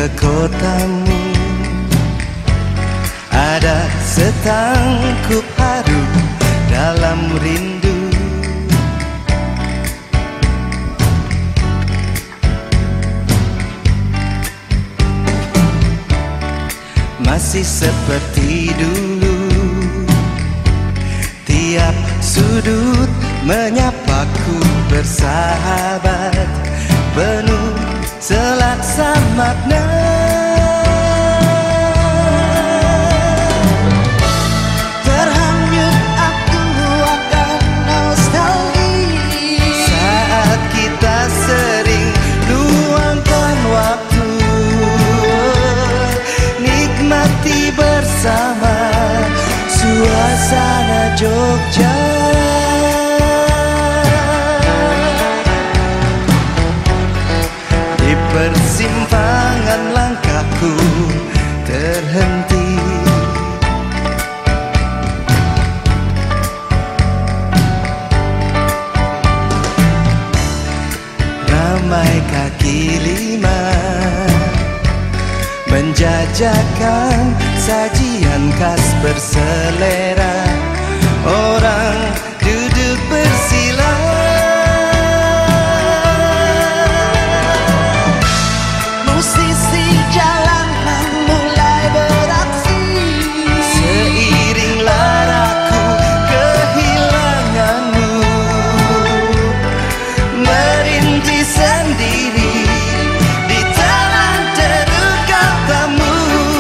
ke kotamu, ada setangkup haru dalam rindu. Masih seperti dulu, tiap sudut menyapaku bersahabat, penuh selaksa makna. Terhanyut aku akan nostalgia saat kita sering luangkan waktu, nikmati bersama suasana Jogja. Di persimpangan langkahku terhenti, ramai kaki lima menjajakan sajian khas berselera, orang duduk bersila. Musisi jalanan mulai beraksi, seiring laraku kehilanganmu, merintih sendiri di taman teruk katamu.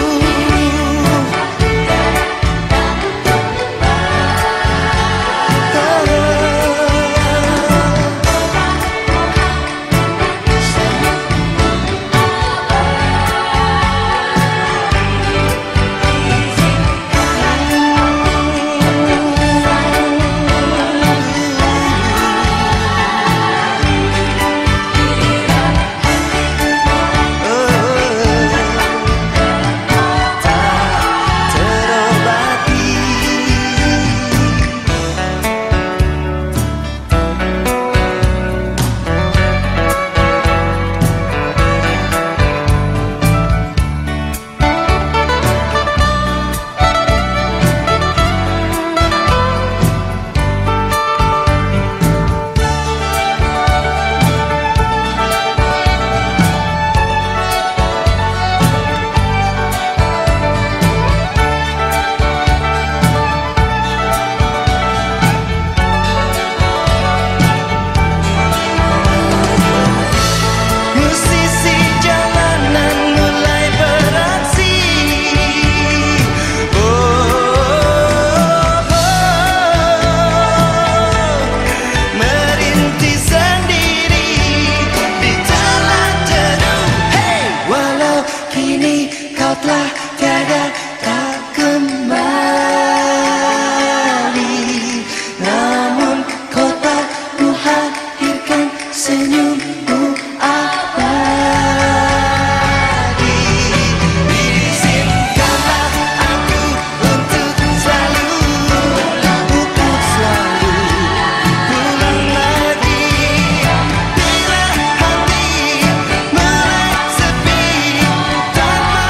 Kau telah tiada tak kembali, namun kau tak menghadirkan senyummu abadi. Izinkanlah aku untuk selalu pulang lagi, bila hati mulai sepi tanpa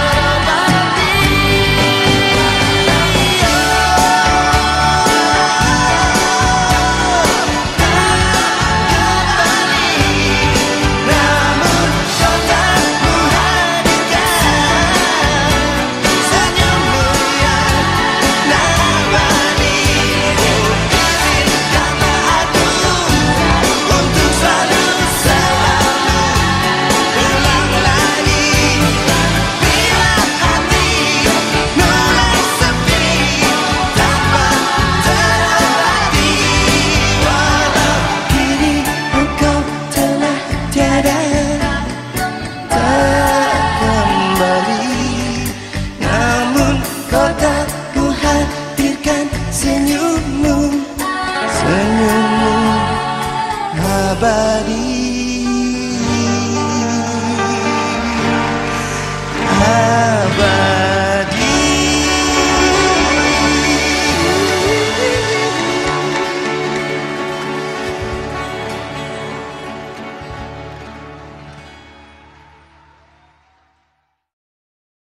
senyummu abadi.